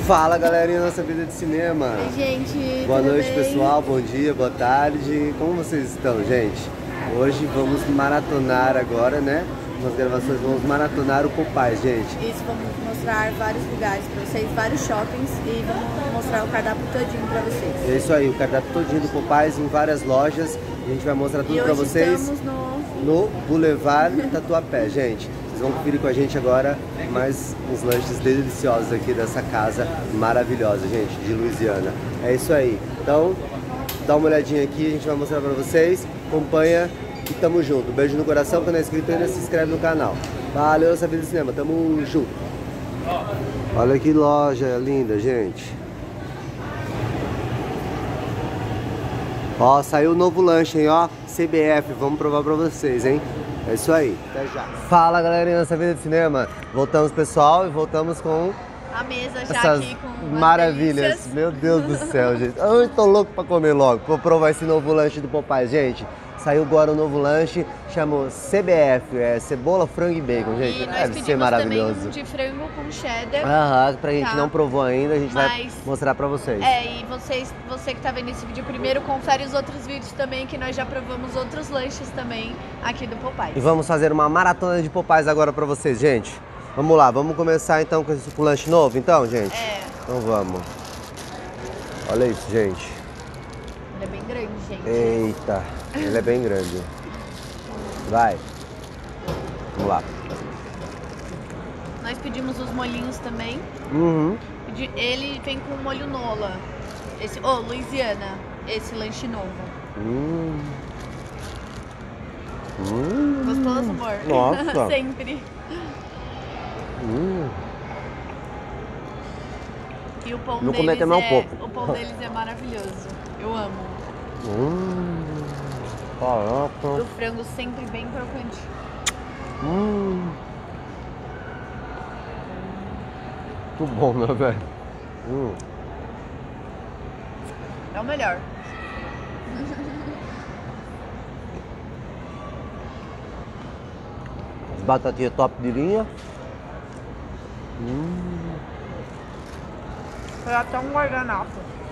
Fala galerinha da nossa vida de cinema. Oi gente, boa noite bem? pessoal, bom dia, boa tarde. Como vocês estão, gente? Hoje vamos maratonar agora, né? Nas gravações vamos maratonar o Popeyes, gente. Isso, vamos mostrar vários lugares pra vocês, vários shoppings e vamos mostrar o cardápio todinho pra vocês. É isso aí, o cardápio todinho do Popeyes em várias lojas. A gente vai mostrar tudo pra vocês. Estamos no Boulevard Tatuapé, gente. Vocês vão conferir com a gente agora mais uns lanches deliciosos aqui dessa casa maravilhosa, gente, de Louisiana. É isso aí. Então, dá uma olhadinha aqui, a gente vai mostrar pra vocês. Acompanha e tamo junto. Beijo no coração, quem não é inscrito ainda se inscreve no canal. Valeu, essa vida de cinema, tamo junto. Olha que loja linda, gente. Ó, saiu o novo lanche, hein, ó. CBF, vamos provar pra vocês, hein. É isso aí, até já. Fala galerinha, nossa vida de cinema. Voltamos pessoal e voltamos com a mesa já essas aqui com maravilhas. delícias. Meu Deus do céu, gente. Eu tô louco pra comer logo. Vou provar esse novo lanche do Popeyes, gente. Saiu agora um novo lanche, chamou CBF, é cebola, frango e bacon, gente. E nós Deve ser maravilhoso. também um de frango com cheddar. Aham, pra gente tá. não provou ainda, a gente vai mostrar pra vocês. É, e você que tá vendo esse vídeo primeiro, confere os outros vídeos também, que nós já provamos outros lanches também aqui do Popeyes. E vamos fazer uma maratona de Popeyes agora pra vocês, gente. Vamos lá, vamos começar então com esse lanche novo, então, gente? É. Então vamos. Olha isso, gente. Ele é bem grande, gente. Eita, ele é bem grande. Vai. Vamos lá. Nós pedimos os molhinhos também. Uhum. Ele vem com molho Nola. Esse, Louisiana. Esse lanche novo. Gostoso, amor? Nossa. Sempre. E o pão Vou deles comer também um pouco. O pão deles é maravilhoso. Eu amo. Caraca. O frango sempre bem crocante. Muito bom, né, velho? É o melhor. As batatinhas top de linha. Foi até um guardanapo.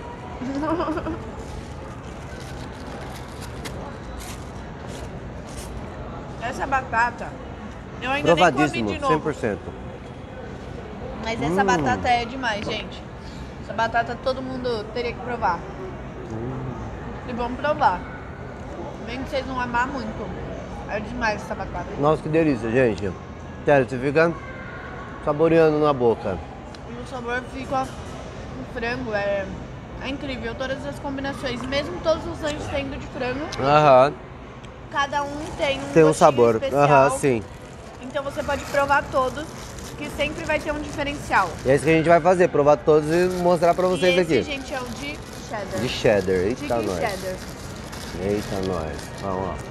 Essa batata, eu ainda nem comi Provadíssimo, de novo. 100%. Mas essa batata é demais, gente. Essa batata todo mundo teria que provar. E vamos provar. Bem que vocês não amar muito. É demais essa batata. Nossa, que delícia, gente. Sério, você fica saboreando na boca. E o sabor fica... O frango é incrível. Todas as combinações. Mesmo todos os lanches sendo de frango. Aham. Cada um tem um Tem um gostinho sabor. especial. Aham, sim. Então você pode provar todos, que sempre vai ter um diferencial. E é isso que a gente vai fazer, provar todos e mostrar pra vocês e esse, aqui. gente, é o de cheddar. De cheddar, eita Chicken nós. cheddar. Eita nós. Vamos lá.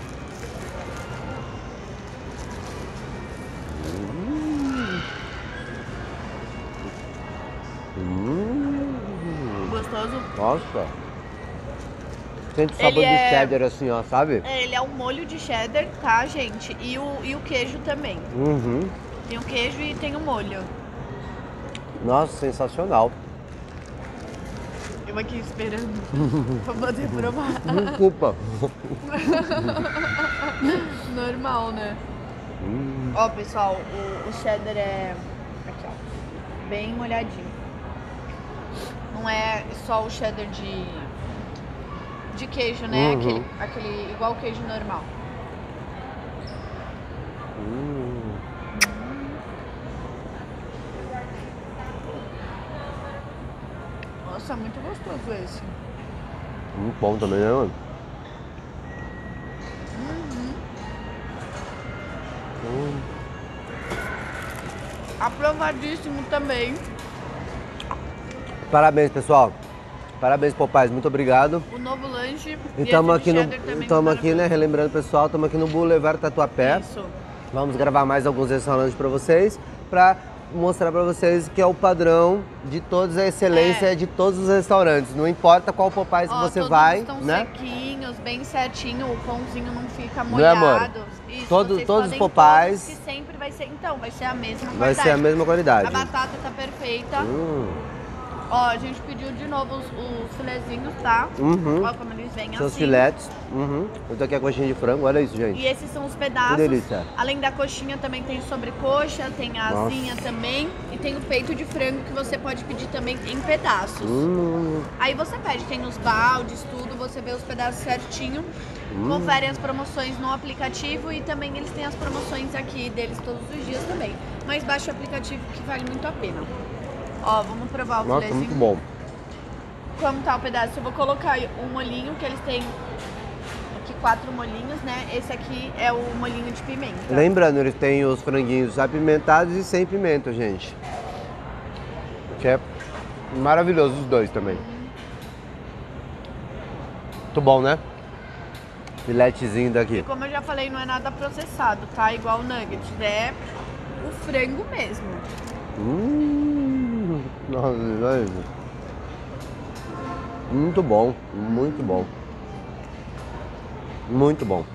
Gostoso. Nossa. Sente o sabor de cheddar assim, ó, sabe? Ele é um molho de cheddar, tá, gente? E o queijo também. Tem o queijo e tem o molho. Nossa, sensacional. Eu aqui esperando pra poder provar. Desculpa. Normal, né? Ó, pessoal, o cheddar é... Aqui, ó. Bem molhadinho. Não é só o cheddar de queijo, né? Aquele igual o queijo normal. Nossa, muito gostoso esse. Muito bom também, né, mano? Aprovadíssimo também. Parabéns, pessoal. Parabéns, Popeyes. Muito obrigado. O novo lanche. E estamos aqui, aqui, né, relembrando, pessoal, estamos aqui no Boulevard Tatuapé. Isso. Vamos gravar mais alguns restaurantes para vocês, para mostrar para vocês que é o padrão de todos, a excelência de todos os restaurantes. Não importa qual Popeyes que você vai, estão né? sequinhos, bem certinho, o pãozinho não fica Não é, amor? molhado. Isso, Todos os podem Popeyes. todos, que sempre vai ser, então, vai ser a mesma Vai qualidade. ser a mesma qualidade. A batata tá perfeita. Ó, a gente pediu de novo os filezinhos, tá? Ó como eles vêm São os assim. filetes. Eu tô aqui a coxinha de frango, olha isso, gente. E esses são os pedaços. Que delícia. Além da coxinha também tem sobrecoxa, tem a asinha também. E tem o peito de frango que você pode pedir também em pedaços. Aí você pede, tem nos baldes, tudo, você vê os pedaços certinho. Confere as promoções no aplicativo e também eles têm as promoções aqui deles todos os dias também. Mas baixa o aplicativo que vale muito a pena. Ó, vamos provar o filezinho. Muito bom. Como tá o pedaço? Eu vou colocar o molhinho, que eles têm aqui 4 molhinhos, né? Esse aqui é o molhinho de pimenta. Lembrando, eles têm os franguinhos apimentados e sem pimenta, gente. Que é maravilhoso os dois também. Muito bom, né? Filetezinho daqui. E como eu já falei, não é nada processado, tá? Igual o nuggets, é o frango mesmo. Nossa, olha isso. Muito bom, muito bom. Muito bom.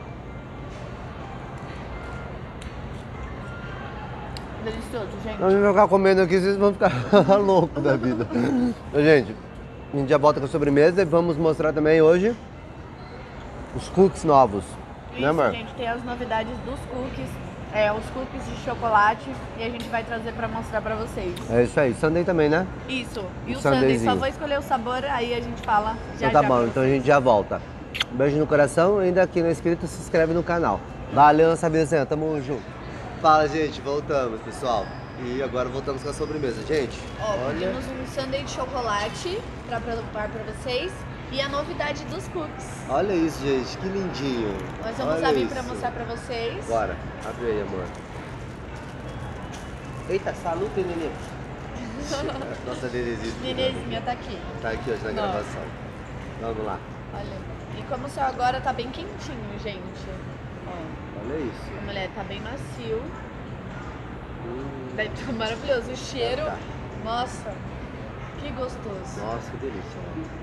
Delicioso, gente. Se a gente ficar comendo aqui, vocês vão ficar loucos da vida. Gente, a gente já volta com a sobremesa e vamos mostrar também hoje os cookies novos. Isso, né, amor? gente, tem as novidades dos cookies. Os cookies de chocolate e a gente vai trazer pra mostrar pra vocês. É isso aí, sundae também, né? Isso, e O o sundae, sundaezinho. só vou escolher o sabor, aí a gente fala já Então tá já bom, pra então a vocês. gente já volta. Um beijo no coração, ainda aqui não é inscrito, se inscreve no canal. Valeu, nossa vida, tamo junto. Fala, gente, voltamos, pessoal. E agora voltamos com a sobremesa, gente. Ó, pedimos um sundae de chocolate pra provar pra vocês e a novidade dos cookies. Olha isso, gente, que lindinho. Nós vamos Olha abrir isso. pra mostrar pra vocês. Bora, abre aí, amor. Eita, salute, neném. Nossa Nenezinha. Nenezinha tá aqui. Tá aqui hoje na gravação. Vamos lá. Olha, e como o céu agora tá bem quentinho, gente. Ó, Olha isso. a mulher tá bem macio. Deve estar maravilhoso. O cheiro, Tá. nossa, que gostoso. Nossa, que delícia.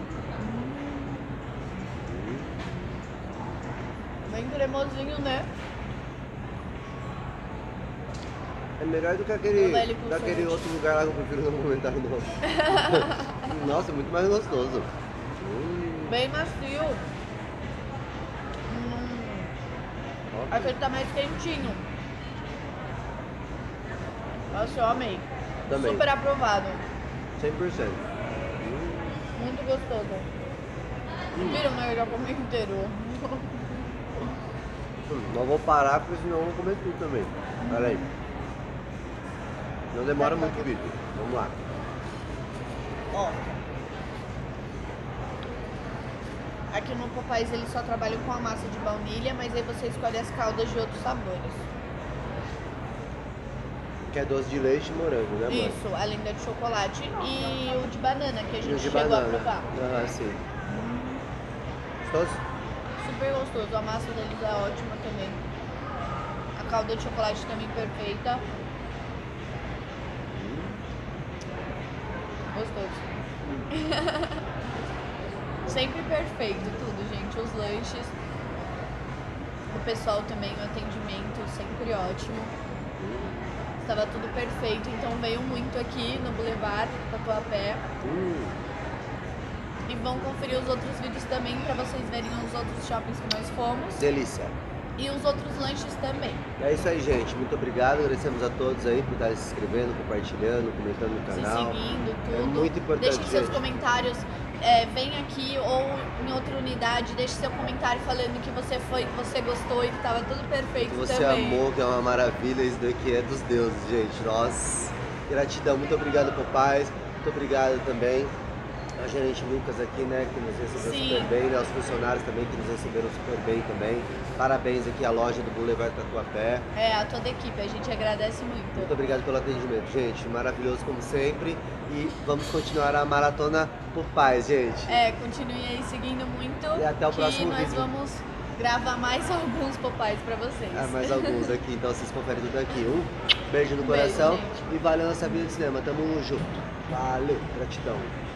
Bem cremosinho, né? É melhor do que daquele outro lugar lá que eu prefiro não comentar o nome. Nossa, muito mais gostoso. Bem macio. Aquele tá mais quentinho. Nossa, eu amei. Também. Super aprovado. 100%. Muito gostoso. Viram, né? Eu já comi inteiro. Não vou parar, porque senão eu vou comer tudo também. Pera aí. Não demora muito o vídeo. Vamos lá. Ó. Aqui no Popeyes eles só trabalham com a massa de baunilha, mas aí você escolhe as caldas de outros sabores. Que é doce de leite e morango, né, amor? Isso, além da de chocolate e o de banana, que a E o gente de chegou banana. a provar. Ah, sim. Gostoso? Super gostoso, a massa deles é ótima também. A calda de chocolate também perfeita. Gostoso. Sempre perfeito tudo, gente. Os lanches, o pessoal também, o atendimento sempre ótimo. Estava tudo perfeito, então venham muito aqui no Boulevard Tatuapé. E vão conferir os outros vídeos também para vocês verem os outros shoppings que nós fomos. Delícia. E os outros lanches também. É isso aí, gente. Muito obrigado. Agradecemos a todos aí por estarem se inscrevendo, compartilhando, comentando no canal. Se seguindo, tudo. É muito importante, Deixem seus gente. comentários. Vem aqui ou em outra unidade, deixe seu comentário falando que você foi, que você gostou e que estava tudo perfeito Que você também. amou, que é uma maravilha. Isso daqui é dos deuses, gente. Nossa, gratidão. Muito obrigado, papais. Muito obrigado também ao gerente Lucas aqui, né, que nos recebeu Sim. super bem, né, aos funcionários também que nos receberam super bem também. Parabéns aqui à loja do Boulevard Tatuapé. A toda a equipe, a gente agradece muito. Muito obrigado pelo atendimento, gente. Maravilhoso como sempre. E vamos continuar a maratona por paz, gente. Continue aí seguindo muito. E até o próximo que nós vídeo. vamos gravar mais alguns Popeyes pra vocês. Mais alguns aqui, então vocês conferem tudo aqui. Beijo no Beijo, coração gente. e valeu nossa vida de cinema. Tamo junto. Valeu, gratidão.